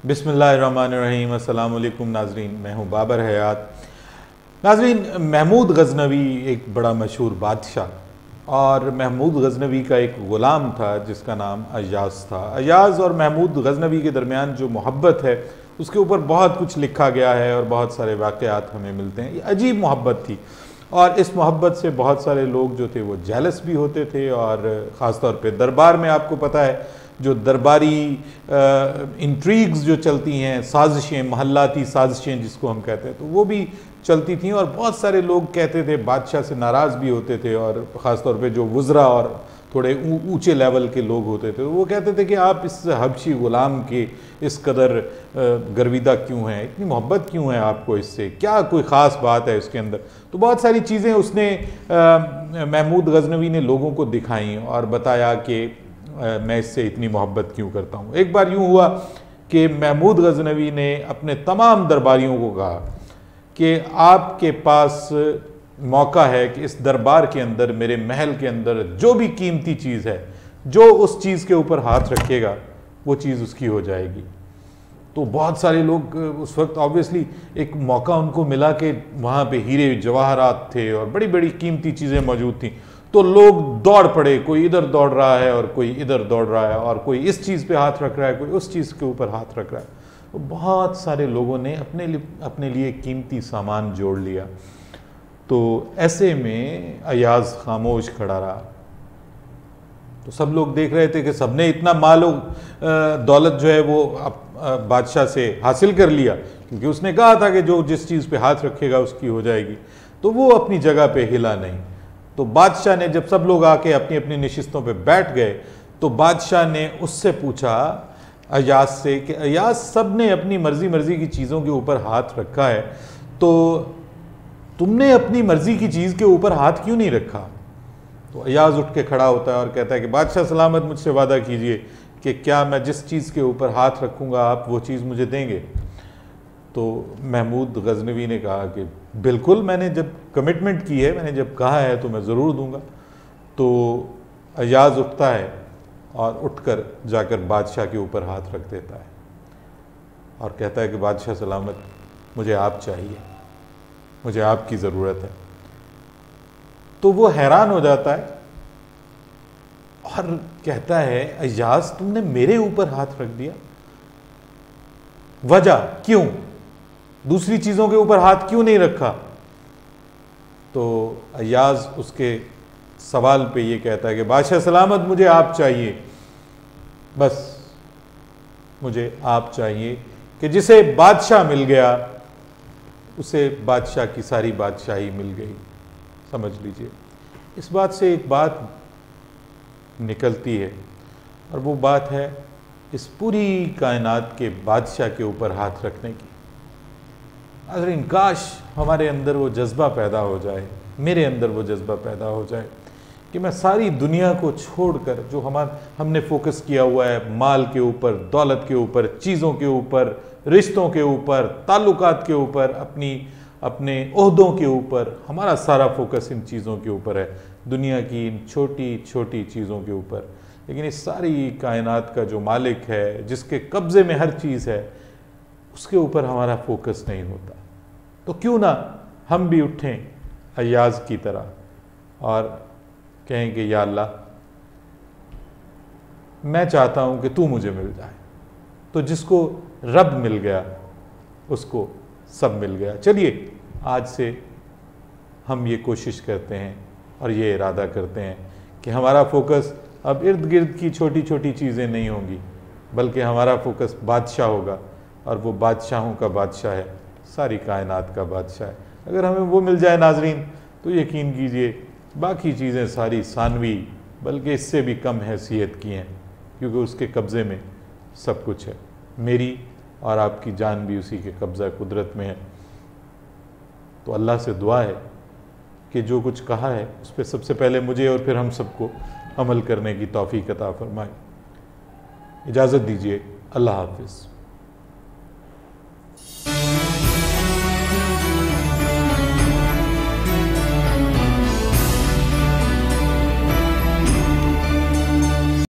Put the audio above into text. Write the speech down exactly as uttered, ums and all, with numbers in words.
बिस्मिल्लाहिर्रहमानिर्रहीम। अस्सलाम वालेकुम नाजरीन, मैं हूँ बाबर हयात। नाजरीन, महमूद गजनवी एक बड़ा मशहूर बादशाह और महमूद गजनवी का एक ग़ुलाम था जिसका नाम अयाज था। अयाज और महमूद गजनवी के दरमियान जो मोहब्बत है उसके ऊपर बहुत कुछ लिखा गया है और बहुत सारे वाक़यात हमें मिलते हैं। ये अजीब मोहब्बत थी और इस मोहब्बत से बहुत सारे लोग जो थे वो जेलस भी होते थे और ख़ास तौर पे दरबार में आपको पता है जो दरबारी इंट्रीग्स जो चलती हैं, साजिशें, महल्लाती साजिशें जिसको हम कहते हैं, तो वो भी चलती थी और बहुत सारे लोग कहते थे, बादशाह से नाराज़ भी होते थे और ख़ास तौर पे जो वुज़रा और थोड़े ऊंचे लेवल के लोग होते थे वो कहते थे कि आप इस हबशी ग़ुलाम के इस कदर गर्विदा क्यों हैं, इतनी मोहब्बत क्यों है आपको इससे, क्या कोई ख़ास बात है उसके अंदर। तो बहुत सारी चीज़ें उसने महमूद गजनवी ने लोगों को दिखाई और बताया कि मैं इससे इतनी मोहब्बत क्यों करता हूँ। एक बार यूँ हुआ कि महमूद गजनवी ने अपने तमाम दरबारियों को कहा कि आपके पास मौका है कि इस दरबार के अंदर, मेरे महल के अंदर जो भी कीमती चीज़ है, जो उस चीज़ के ऊपर हाथ रखेगा वो चीज़ उसकी हो जाएगी। तो बहुत सारे लोग उस वक्त ऑब्वियसली एक मौका उनको मिला कि वहाँ पे हीरे जवाहरात थे और बड़ी बड़ी कीमती चीज़ें मौजूद थीं, तो लोग दौड़ पड़े, कोई इधर दौड़ रहा है और कोई इधर दौड़ रहा है और कोई इस चीज़ पे हाथ रख रहा है, कोई उस चीज़ के ऊपर हाथ रख रहा है। तो बहुत सारे लोगों ने अपने लिए अपने लिए कीमती सामान जोड़ लिया। तो ऐसे में अयाज खामोश खड़ा रहा। तो सब लोग देख रहे थे कि सबने इतना माल दौलत जो है वो बादशाह से हासिल कर लिया, क्योंकि उसने कहा था कि जो जिस चीज़ पे हाथ रखेगा उसकी हो जाएगी। तो वो अपनी जगह पे हिला नहीं। तो बादशाह ने, जब सब लोग आके अपनी अपनी नशिस्तों पे बैठ गए, तो बादशाह ने उससे पूछा अयाज से कि अयाज, सब ने अपनी मर्जी मर्जी की चीज़ों के ऊपर हाथ रखा है, तो तुमने अपनी मर्जी की चीज़ के ऊपर हाथ क्यों नहीं रखा। तो अयाज उठ के खड़ा होता है और कहता है कि बादशाह सलामत, मुझसे वादा कीजिए कि क्या मैं जिस चीज़ के ऊपर हाथ रखूँगा आप वो चीज़ मुझे देंगे। तो महमूद गजनवी ने कहा कि बिल्कुल, मैंने जब कमिटमेंट की है, मैंने जब कहा है तो मैं ज़रूर दूंगा। तो अयाज उठता है और उठकर जाकर बादशाह के ऊपर हाथ रख देता है और कहता है कि बादशाह सलामत, मुझे आप चाहिए, मुझे आपकी ज़रूरत है। तो वो हैरान हो जाता है और कहता है, अयाज, तुमने मेरे ऊपर हाथ रख दिया, वजह क्यों, दूसरी चीज़ों के ऊपर हाथ क्यों नहीं रखा। तो अयाज उसके सवाल पे ये कहता है कि बादशाह सलामत, मुझे आप चाहिए, बस मुझे आप चाहिए कि जिसे बादशाह मिल गया उसे बादशाह की सारी बादशाही मिल गई। समझ लीजिए, इस बात से एक बात निकलती है और वो बात है इस पूरी कायनात के बादशाह के ऊपर हाथ रखने की। अगर काश हमारे अंदर वो जज्बा पैदा हो जाए, मेरे अंदर वो जज्बा पैदा हो जाए कि मैं सारी दुनिया को छोड़कर, जो हमारा हमने फोकस किया हुआ है माल के ऊपर, दौलत के ऊपर, चीज़ों के ऊपर, रिश्तों के ऊपर, ताल्लुकात के ऊपर, अपनी अपने ओहदों के ऊपर, हमारा सारा फोकस इन चीज़ों के ऊपर है, दुनिया की इन छोटी छोटी चीज़ों के ऊपर। लेकिन इस सारी कायनात का जो मालिक है, जिसके कब्ज़े में हर चीज़ है, उसके ऊपर हमारा फोकस नहीं होता। तो क्यों ना हम भी उठें अयाज की तरह और कहें कि या अल्लाह, मैं चाहता हूँ कि तू मुझे मिल जाए। तो जिसको रब मिल गया उसको सब मिल गया। चलिए आज से हम ये कोशिश करते हैं और ये इरादा करते हैं कि हमारा फोकस अब इर्द गिर्द की छोटी छोटी चीज़ें नहीं होंगी, बल्कि हमारा फोकस बादशाह होगा और वो बादशाहों का बादशाह है, सारी कायनात का बादशाह है। अगर हमें वो मिल जाए नाजरीन, तो यकीन कीजिए बाकी चीज़ें सारी सानवी, बल्कि इससे भी कम हैसियत की हैं, क्योंकि उसके कब्ज़े में सब कुछ है। मेरी और आपकी जान भी उसी के कब्ज़ा कुदरत में है। तो अल्लाह से दुआ है कि जो कुछ कहा है उस पर सबसे पहले मुझे और फिर हम सबको अमल करने की तौफीक अता फरमाए। इजाज़त दीजिए, अल्लाह हाफ़िज़।